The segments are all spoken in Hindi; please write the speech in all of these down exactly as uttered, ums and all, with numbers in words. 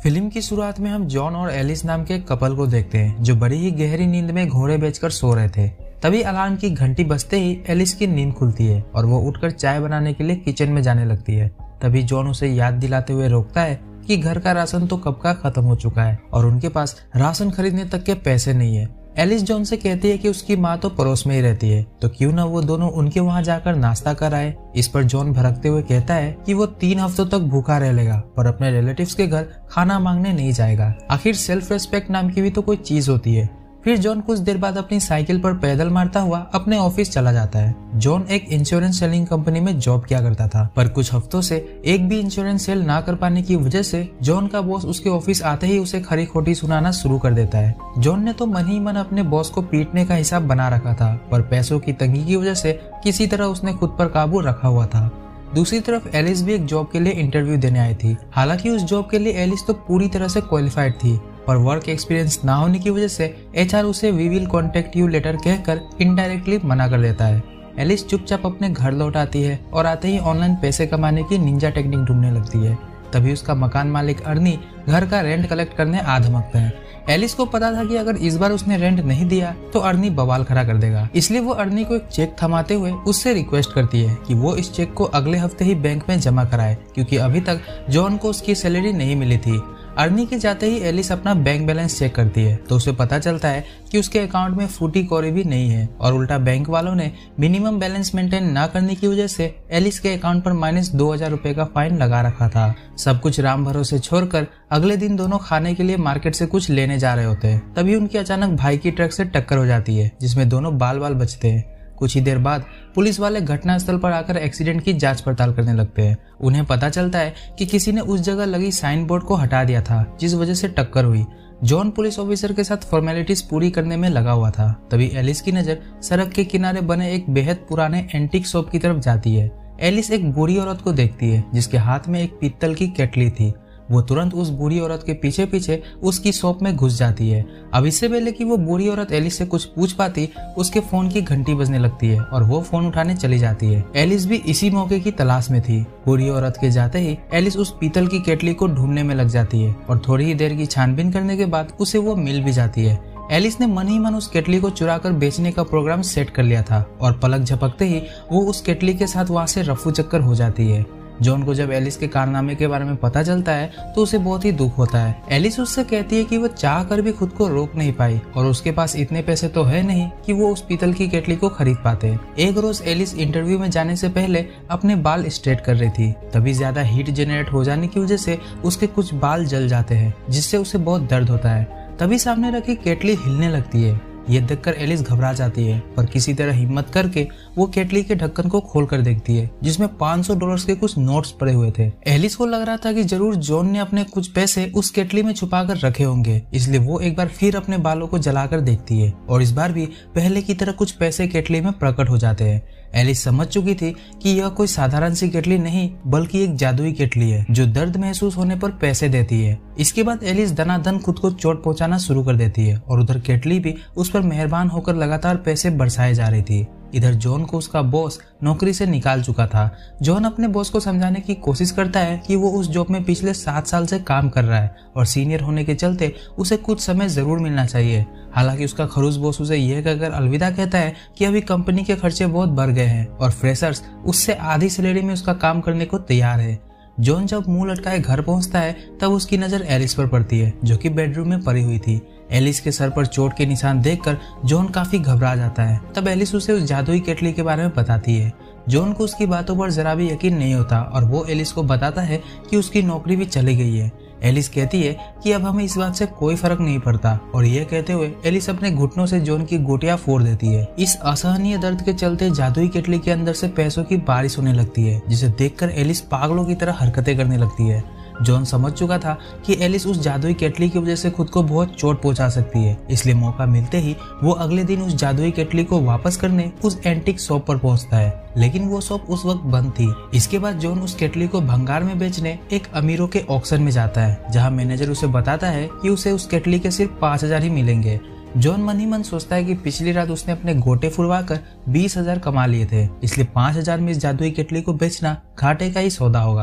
फिल्म की शुरुआत में हम जॉन और एलिस नाम के कपल को देखते हैं जो बड़ी ही गहरी नींद में घोड़े बेचकर सो रहे थे। तभी अलार्म की घंटी बजते ही एलिस की नींद खुलती है और वो उठकर चाय बनाने के लिए किचन में जाने लगती है। तभी जॉन उसे याद दिलाते हुए रोकता है कि घर का राशन तो कब का खत्म हो चुका है और उनके पास राशन खरीदने तक के पैसे नहीं है। एलिस जॉन से कहती है कि उसकी माँ तो पड़ोस में ही रहती है, तो क्यों ना वो दोनों उनके वहाँ जाकर नाश्ता कर आए। इस पर जॉन भड़कते हुए कहता है कि वो तीन हफ्तों तक भूखा रह लेगा पर अपने रिलेटिव्स के घर खाना मांगने नहीं जाएगा। आखिर सेल्फ रेस्पेक्ट नाम की भी तो कोई चीज होती है। फिर जॉन कुछ देर बाद अपनी साइकिल पर पैदल मारता हुआ अपने ऑफिस चला जाता है। जॉन एक इंश्योरेंस सेलिंग कंपनी में जॉब किया करता था, पर कुछ हफ्तों से एक भी इंश्योरेंस सेल ना कर पाने की वजह से जॉन का बॉस उसके ऑफिस आते ही उसे खरी खोटी सुनाना शुरू कर देता है। जॉन ने तो मन ही मन अपने बॉस को पीटने का हिसाब बना रखा था, पर पैसों की तंगी की वजह से किसी तरह उसने खुद पर काबू रखा हुआ था। दूसरी तरफ एलिस भी एक जॉब के लिए इंटरव्यू देने आई थी। हालांकि उस जॉब के लिए एलिस तो पूरी तरह से क्वालिफाइड थी, पर वर्क एक्सपीरियंस ना होने की वजह से एचआर उसे we will contact you later कहकर इनडायरेक्टली मना कर देता है। एलिस चुपचाप अपने घर लौट आती है और आते ही ऑनलाइन पैसे कमाने की निंजा टेक्निक ढूंढने लगती है। तभी उसका मकान मालिक अर्नी घर का रेंट कलेक्ट करने आ धमकता है। एलिस को पता था कि अगर इस बार उसने रेंट नहीं दिया तो अर्नी बवाल खड़ा कर देगा, इसलिए वो अर्नी को एक चेक थमाते हुए उससे रिक्वेस्ट करती है कि वो इस चेक को अगले हफ्ते ही बैंक में जमा कराए, क्योंकि अभी तक जॉन को उसकी सैलरी नहीं मिली थी। अर्नी के जाते ही एलिस अपना बैंक बैलेंस चेक करती है तो उसे पता चलता है कि उसके अकाउंट में फूटी कौड़ी भी नहीं है और उल्टा बैंक वालों ने मिनिमम बैलेंस मेंटेन ना करने की वजह से एलिस के अकाउंट पर माइनस दो हजार रुपए का फाइन लगा रखा था। सब कुछ राम भरोसे छोड़कर अगले दिन दोनों खाने के लिए मार्केट से कुछ लेने जा रहे होते हैं। तभी उनकी अचानक भाई की ट्रक से टक्कर हो जाती है जिसमें दोनों बाल बाल बचते हैं। कुछ ही देर बाद पुलिस वाले घटनास्थल पर आकर एक्सीडेंट की जांच पड़ताल करने लगते हैं। उन्हें पता चलता है कि किसी ने उस जगह लगी साइन बोर्ड को हटा दिया था जिस वजह से टक्कर हुई। जॉन पुलिस ऑफिसर के साथ फॉर्मेलिटीज पूरी करने में लगा हुआ था। तभी एलिस की नजर सड़क के किनारे बने एक बेहद पुराने एंटीक शॉप की तरफ जाती है। एलिस एक बूढ़ी औरत को देखती है जिसके हाथ में एक पीतल की केटली थी। वो तुरंत उस बूढ़ी औरत के पीछे पीछे उसकी शॉप में घुस जाती है। अब इससे पहले कि वो बूढ़ी औरत एलिस से कुछ पूछ पाती, उसके फोन की घंटी बजने लगती है और वो फोन उठाने चली जाती है। एलिस भी इसी मौके की तलाश में थी। बूढ़ी औरत के जाते ही एलिस उस पीतल की केटली को ढूंढने में लग जाती है और थोड़ी ही देर की छानबीन करने के बाद उसे वो मिल भी जाती है। एलिस ने मन ही मन उस केटली को चुरा कर बेचने का प्रोग्राम सेट कर लिया था और पलक झपकते ही वो उस केटली के साथ वहाँ से रफू चक्कर हो जाती है। जॉन को जब एलिस के कारनामे के बारे में पता चलता है तो उसे बहुत ही दुख होता है। एलिस उससे कहती है कि वो चाह कर भी खुद को रोक नहीं पाई और उसके पास इतने पैसे तो है नहीं कि वो उस पीतल की केटली को खरीद पाते। एक रोज एलिस इंटरव्यू में जाने से पहले अपने बाल स्ट्रेट कर रही थी। तभी ज्यादा हीट जनरेट हो जाने की वजह से उसके कुछ बाल जल जाते हैं जिससे उसे बहुत दर्द होता है। तभी सामने रखी केटली हिलने लगती है। ये देखकर एलिस घबरा जाती है, पर किसी तरह हिम्मत करके वो केटली के ढक्कन को खोल कर देखती है जिसमें पाँच सौ डॉलर्स के कुछ नोट्स पड़े हुए थे। एलिस को लग रहा था कि जरूर जॉन ने अपने कुछ पैसे उस केटली में छुपा कर रखे होंगे, इसलिए वो एक बार फिर अपने बालों को जलाकर देखती है और इस बार भी पहले की तरह कुछ पैसे केटली में प्रकट हो जाते हैं। एलिस समझ चुकी थी कि यह कोई साधारण सी केटली नहीं बल्कि एक जादुई केटली है जो दर्द महसूस होने पर पैसे देती है। इसके बाद एलिस दनादन खुद को चोट पहुंचाना शुरू कर देती है और उधर केटली भी उस पर मेहरबान होकर लगातार पैसे बरसाए जा रही थी। इधर जॉन को उसका बॉस नौकरी से निकाल चुका था। जॉन अपने बॉस को समझाने की कोशिश करता है कि वो उस जॉब में पिछले सात साल से काम कर रहा है और सीनियर होने के चलते उसे कुछ समय जरूर मिलना चाहिए। हालांकि उसका खड़ूस बॉस उसे यह कहकर अलविदा कहता है कि अभी कंपनी के खर्चे बहुत बढ़ गए हैं और फ्रेशर्स उससे आधी सैलरी में उसका काम करने को तैयार है। जॉन जब मुंह लटकाए घर पहुंचता है तब उसकी नजर एलिस पर पड़ती है जो कि बेडरूम में पड़ी हुई थी। एलिस के सर पर चोट के निशान देखकर जॉन काफी घबरा जाता है। तब एलिस उसे उस जादुई केटली के बारे में बताती है। जॉन को उसकी बातों पर जरा भी यकीन नहीं होता और वो एलिस को बताता है कि उसकी नौकरी भी चली गई है। एलिस कहती है कि अब हमें इस बात से कोई फर्क नहीं पड़ता और ये कहते हुए एलिस अपने घुटनों से जॉन की गोटियां फोड़ देती है। इस असहनीय दर्द के चलते जादुई केटली के अंदर से पैसों की बारिश होने लगती है जिसे देखकर एलिस पागलों की तरह हरकतें करने लगती है। जॉन समझ चुका था कि एलिस उस जादुई केटली की वजह से खुद को बहुत चोट पहुंचा सकती है, इसलिए मौका मिलते ही वो अगले दिन उस जादुई केटली को वापस करने उस एंटीक शॉप पर पहुंचता है, लेकिन वो शॉप उस वक्त बंद थी। इसके बाद जॉन उस केटली को भंगार में बेचने एक अमीरों के ऑक्शन में जाता है जहाँ मैनेजर उसे बताता है कि उसे उस केटली के सिर्फ पाँच हजार ही मिलेंगे। जॉन मन ही मन सोचता है कि पिछली रात उसने अपने गोटे फुरवा कर बीस हजार कमा लिए थे, इसलिए पाँच हजार में इस जादुई केटली को बेचना घाटे का ही सौदा होगा।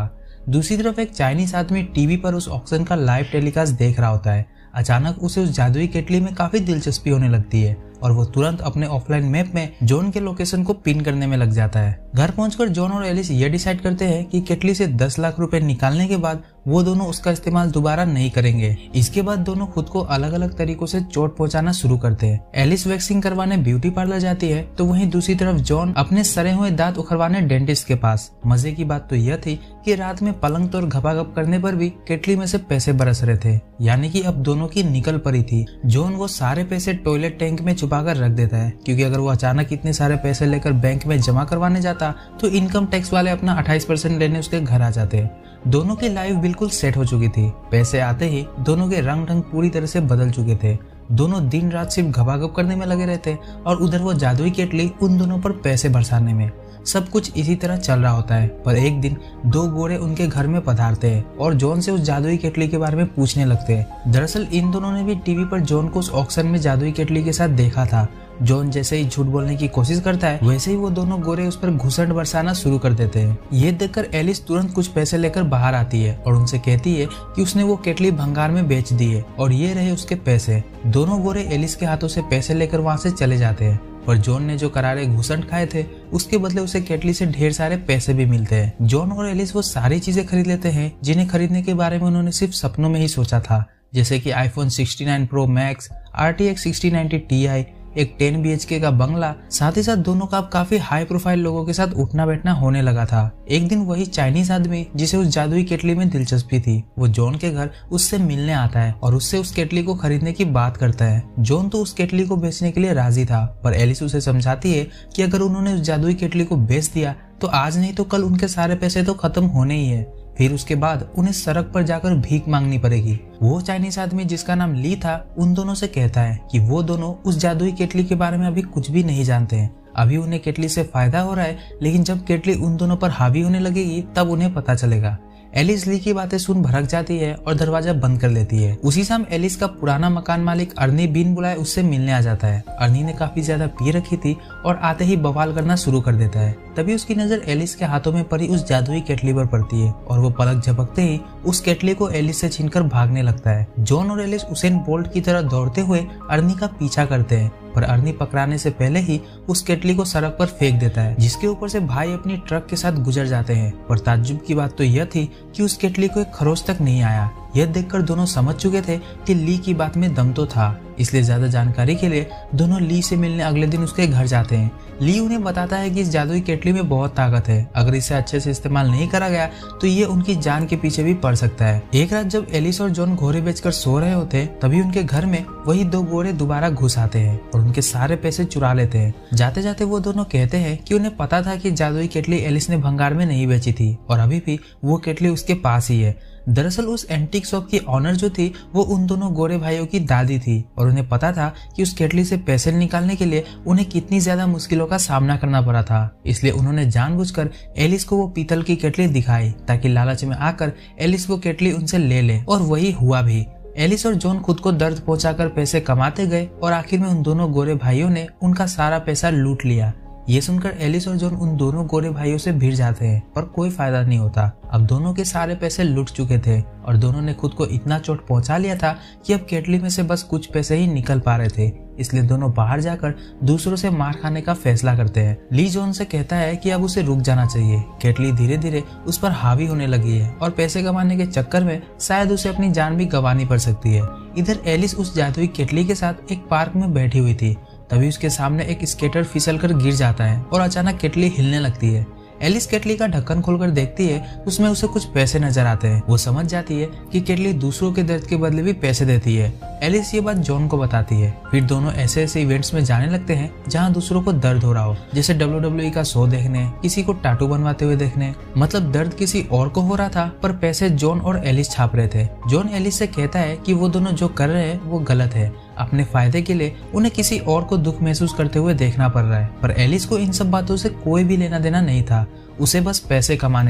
दूसरी तरफ एक चाइनीज आदमी टीवी पर उस ऑक्शन का लाइव टेलीकास्ट देख रहा होता है। अचानक उसे उस जादुई केटली में काफी दिलचस्पी होने लगती है और वो तुरंत अपने ऑफलाइन मैप में जॉन के लोकेशन को पिन करने में लग जाता है। घर पहुंचकर जॉन और एलिस ये डिसाइड करते हैं कि केटली से दस लाख रुपए निकालने के बाद वो दोनों उसका इस्तेमाल दोबारा नहीं करेंगे। इसके बाद दोनों खुद को अलग अलग तरीकों से चोट पहुंचाना शुरू करते हैं। एलिस वैक्सिंग करवाने ब्यूटी पार्लर जाती है तो वहीं दूसरी तरफ जॉन अपने सड़े हुए दांत उखड़वाने डेंटिस्ट के पास। मजे की बात तो यह थी कि रात में पलंग तोड़ घपाघप करने पर भी केटली में से पैसे बरस रहे थे, यानी कि अब दोनों की निकल पड़ी थी। जॉन वो सारे पैसे टॉयलेट टैंक में छुपा कर रख देता है, क्योंकि अगर वो अचानक इतने सारे पैसे लेकर बैंक में जमा करवाने जाता तो इनकम टैक्स वाले अपना अट्ठाईस परसेंट लेने उसके घर आ जाते। दोनों की लाइफ बिल्कुल सेट हो चुकी थी। पैसे आते ही दोनों के रंग ढंग पूरी तरह से बदल चुके थे। दोनों दिन रात सिर्फ घपाघप करने में लगे रहते और उधर वो जादुई केटली उन दोनों पर पैसे बरसाने में। सब कुछ इसी तरह चल रहा होता है, पर एक दिन दो गोरे उनके घर में पधारते हैं और जॉन से उस जादुई केटली के बारे में पूछने लगते हैं। दरअसल इन दोनों ने भी टीवी पर जॉन को उस ऑक्शन में जादुई केटली के साथ देखा था। जॉन जैसे ही झूठ बोलने की कोशिश करता है वैसे ही वो दोनों गोरे उस पर घुसट बरसाना शुरू कर देते हैं। ये देखकर एलिस तुरंत कुछ पैसे लेकर बाहर आती है और उनसे कहती है कि उसने वो केटली भंगार में बेच दी है और ये रहे उसके पैसे। दोनों गोरे एलिस के हाथों से पैसे लेकर वहाँ से चले जाते हैं, पर जॉन ने जो करारे घुसट खाए थे उसके बदले उसे केटली से ढेर सारे पैसे भी मिलते हैं। जॉन और एलिस वो सारी चीजें खरीद लेते हैं जिन्हें खरीदने के बारे में उन्होंने सिर्फ सपनों में ही सोचा था, जैसे कि iPhone sixty nine pro max, R T X sixty ninety T I, एक टेन बी एच के का बंगला। साथ ही साथ दोनों का अब काफी हाई प्रोफाइल लोगों के साथ उठना बैठना होने लगा था। एक दिन वही चाइनीज आदमी जिसे उस जादुई केटली में दिलचस्पी थी वो जॉन के घर उससे मिलने आता है और उससे उस केटली को खरीदने की बात करता है। जॉन तो उस केटली को बेचने के लिए राजी था, पर एलिस उसे समझाती है कि अगर उन्होंने उस जादुई केटली को बेच दिया तो आज नहीं तो कल उनके सारे पैसे तो खत्म होने ही है, फिर उसके बाद उन्हें सड़क पर जाकर भीख मांगनी पड़ेगी। वो चाइनीज आदमी जिसका नाम ली था उन दोनों से कहता है कि वो दोनों उस जादुई केटली के बारे में अभी कुछ भी नहीं जानते हैं। अभी उन्हें केटली से फायदा हो रहा है, लेकिन जब केटली उन दोनों पर हावी होने लगेगी तब उन्हें पता चलेगा। एलिस ली की बातें सुन भड़क जाती है और दरवाजा बंद कर लेती है। उसी शाम एलिस का पुराना मकान मालिक अर्नी बिन बुलाए उससे मिलने आ जाता है। अर्नी ने काफी ज्यादा पी रखी थी और आते ही बवाल करना शुरू कर देता है। तभी उसकी नजर एलिस के हाथों में पड़ी उस जादुई केटली पर पड़ती है और वो पलक झपकते ही उस केटली को एलिस से छीनकर भागने लगता है। जॉन और एलिस उसेन बोल्ट की तरह दौड़ते हुए अर्नी का पीछा करते हैं, पर अर्नी पकड़ाने से पहले ही उस केटली को सड़क पर फेंक देता है, जिसके ऊपर से भाई अपनी ट्रक के साथ गुजर जाते हैं। पर ताज्जुब की बात तो यह थी कि उस केटली को एक खरोच तक नहीं आया। यह देखकर दोनों समझ चुके थे कि ली की बात में दम तो था, इसलिए ज्यादा जानकारी के लिए दोनों ली से मिलने अगले दिन उसके घर जाते हैं। ली उन्हें बताता है कि इस जादुई केटली में बहुत ताकत है, अगर इसे अच्छे से इस्तेमाल नहीं करा गया तो ये उनकी जान के पीछे भी पड़ सकता है। एक रात जब एलिस और जॉन घोड़े बेचकर सो रहे होते तभी उनके घर में वही दो गोरे दोबारा घुस आते हैं और उनके सारे पैसे चुरा लेते हैं। जाते जाते वो दोनों कहते हैं कि उन्हें पता था कि जादुई केटली एलिस ने भंगार में नहीं बेची थी और अभी भी वो केटली उसके पास ही है। दरअसल उस एंटीक शॉप की ऑनर जो थी वो उन दोनों गोरे भाइयों की दादी थी और उन्हें पता था कि उस केटली से पैसे निकालने के लिए उन्हें कितनी ज्यादा मुश्किलों का सामना करना पड़ा था। इसलिए उन्होंने जानबूझकर एलिस को वो पीतल की केटली दिखाई ताकि लालच में आकर एलिस वो केटली उनसे ले ले, और वही हुआ भी। एलिस और जॉन खुद को दर्द पहुंचाकर पैसे कमाते गए और आखिर में उन दोनों गोरे भाइयों ने उनका सारा पैसा लूट लिया। ये सुनकर एलिस और जॉन उन दोनों गोरे भाइयों से भिड़ जाते हैं, पर कोई फायदा नहीं होता। अब दोनों के सारे पैसे लुट चुके थे और दोनों ने खुद को इतना चोट पहुंचा लिया था कि अब केटली में से बस कुछ पैसे ही निकल पा रहे थे। इसलिए दोनों बाहर जाकर दूसरों से मार खाने का फैसला करते हैं। ली जॉन से कहता है कि अब उसे रुक जाना चाहिए, केटली धीरे धीरे उस पर हावी होने लगी है और पैसे कमाने के चक्कर में शायद उसे अपनी जान भी गंवानी पड़ सकती है। इधर एलिस उस जादुई केटली के साथ एक पार्क में बैठी हुई थी, तभी उसके सामने एक स्केटर फिसलकर गिर जाता है और अचानक केटली हिलने लगती है। एलिस केटली का ढक्कन खोलकर देखती है, उसमें उसे कुछ पैसे नजर आते हैं। वो समझ जाती है कि केटली दूसरों के दर्द के बदले भी पैसे देती है। एलिस ये बात जॉन को बताती है। फिर दोनों ऐसे ऐसे इवेंट्स में जाने लगते हैं जहां दूसरों को दर्द हो रहा हो, जैसे डब्ल्यू डब्ल्यू ई का शो देखने, किसी को टाटू बनवाते हुए देखने। मतलब दर्द किसी और को हो रहा था, पर पैसे जॉन और एलिस छाप रहे थे। जॉन एलिस से कहता है कि वो दोनों जो कर रहे हैं वो गलत है, अपने फायदे के लिए उन्हें किसी और को दुख महसूस करते हुए देखना पड़ रहा है। पर एलिस को इन सब बातों से कोई भी लेना देना नहीं था, उसे बस पैसे कमाने थे।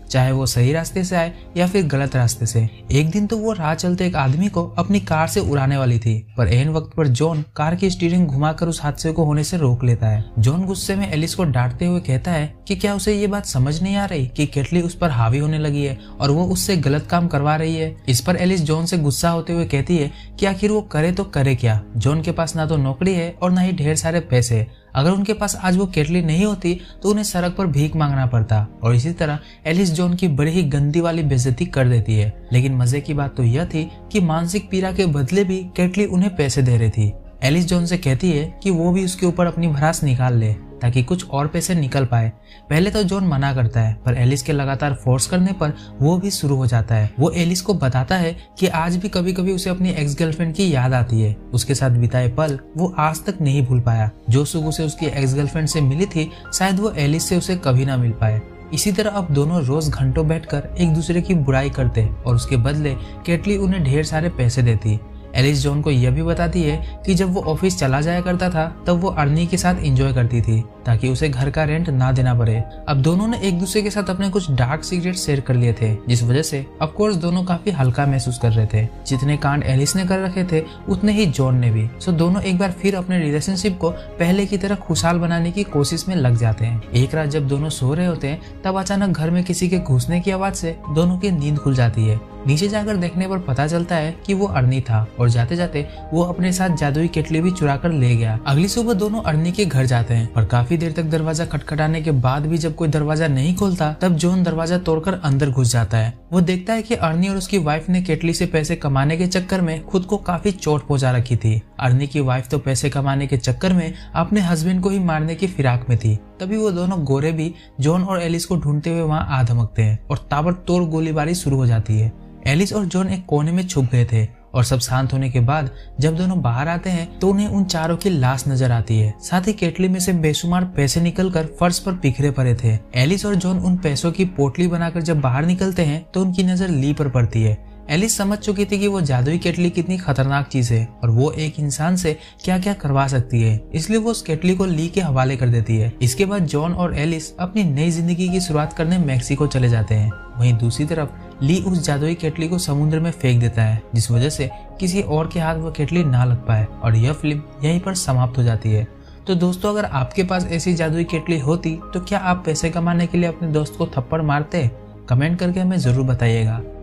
चाहे वो सही रास्ते से आए या फिर गलत रास्ते से। एक दिन तो वो राह चलते एक आदमी को अपनी कार से उड़ाने वाली थी, पर एन वक्त पर जॉन कार की स्टीयरिंग घुमाकर उस हादसे को होने से रोक लेता है। जॉन गुस्से में एलिस को डांटते हुए कहता है कि क्या उसे ये बात समझ नहीं आ रही कि केटली उस पर हावी होने लगी है और वो उससे गलत काम करवा रही है। इस पर एलिस जॉन से गुस्सा होते हुए कहती है कि आखिर वो करे तो करे क्या। जॉन के पास ना तो नौकरी है और ना ही ढेर सारे पैसे। अगर उनके पास आज वो केटली नहीं होती तो उन्हें सड़क पर भीख मांगना पड़ता। और इसी तरह एलिस जॉन की बड़ी ही गंदी वाली बेइज्जती कर देती है। लेकिन मजे की बात तो यह थी कि मानसिक पीड़ा के बदले भी केटली उन्हें पैसे दे रही थी। एलिस जॉन से कहती है कि वो भी उसके ऊपर अपनी भड़ास निकाल ले ताकि कुछ और पैसे निकल पाए। पहले तो जॉन मना करता है, पर एलिस के लगातार फोर्स करने पर वो भी शुरू हो जाता है। वो एलिस को बताता है कि आज भी कभी कभी उसे अपनी एक्स गर्लफ्रेंड की याद आती है। उसके साथ बिताए पल वो आज तक नहीं भूल पाया। जो सुबह से उसकी एक्स गर्लफ्रेंड से मिली थी, शायद वो एलिस से उसे कभी ना मिल पाए। इसी तरह अब दोनों रोज घंटों बैठकर एक दूसरे की बुराई करते और उसके बदले केटली उन्हें ढेर सारे पैसे देती। एलिस जॉन को यह भी बताती है कि जब वो ऑफिस चला जाया करता था तब वो अर्नी के साथ एंजॉय करती थी ताकि उसे घर का रेंट ना देना पड़े। अब दोनों ने एक दूसरे के साथ अपने कुछ डार्क सीक्रेट शेयर कर लिए थे, जिस वजह से ऑफ कोर्स दोनों काफी हल्का महसूस कर रहे थे। जितने कांड एलिस ने कर रखे थे उतने ही जॉन ने भी। सो दोनों एक बार फिर अपने रिलेशनशिप को पहले की तरह खुशहाल बनाने की कोशिश में लग जाते हैं। एक रात जब दोनों सो रहे होते हैं तब अचानक घर में किसी के घुसने की आवाज से दोनों की नींद खुल जाती है। नीचे जाकर देखने पर पता चलता है कि वो अर्नी था और जाते जाते वो अपने साथ जादुई केटली भी चुरा कर ले गया। अगली सुबह दोनों अर्नी के घर जाते हैं, पर काफी देर तक दरवाजा खटखटाने के बाद भी जब कोई दरवाजा नहीं खोलता तब जॉन दरवाजा तोड़कर अंदर घुस जाता है। वो देखता है कि अर्नी और उसकी वाइफ ने केटली से पैसे कमाने के चक्कर में खुद को काफी चोट पहुंचा रखी थी। अर्नी की वाइफ तो पैसे कमाने के चक्कर में अपने हस्बैंड को ही मारने की फिराक में थी। तभी वो दोनों गोरे भी जॉन और एलिस को ढूंढते हुए वहाँ आ धमकते हैं और ताबड़तोड़ गोलीबारी शुरू हो जाती है। एलिस और जॉन एक कोने में छुप गए थे और सब शांत होने के बाद जब दोनों बाहर आते हैं तो उन्हें उन चारों की लाश नजर आती है। साथ ही केटली में से बेशुमार पैसे निकलकर फर्श पर बिखरे पड़े थे। एलिस और जॉन उन पैसों की पोटली बनाकर जब बाहर निकलते हैं तो उनकी नजर ली पर पड़ती है। एलिस समझ चुकी थी कि वो जादुई केटली कितनी खतरनाक चीज है और वो एक इंसान से क्या क्या करवा सकती है, इसलिए वो उस केटली को ली के हवाले कर देती है। इसके बाद जॉन और एलिस अपनी नई जिंदगी की शुरुआत करने मैक्सिको चले जाते हैं। वहीं दूसरी तरफ ली उस जादुई केटली को समुद्र में फेंक देता है, जिस वजह से किसी और के हाथ वो केटली ना लग पाए और यह फिल्म यहीं पर समाप्त हो जाती है। तो दोस्तों, अगर आपके पास ऐसी जादुई केटली होती तो क्या आप पैसे कमाने के लिए अपने दोस्त को थप्पड़ मारते? कमेंट करके हमें जरूर बताइएगा।